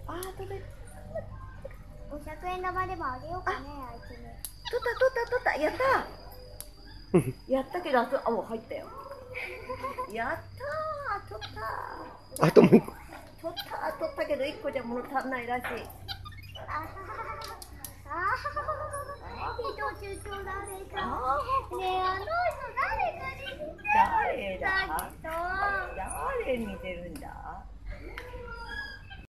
あー、取れ。 500円玉でもあげようかね、あいつに。 取った、やったー。やったけど、あ、もう入ったよ。やったー、取ったー。 あともう一個。 取ったけど1個じゃ物足んないらしい。 人中と誰か。ねえ、あの人誰かに似てる。 誰だ。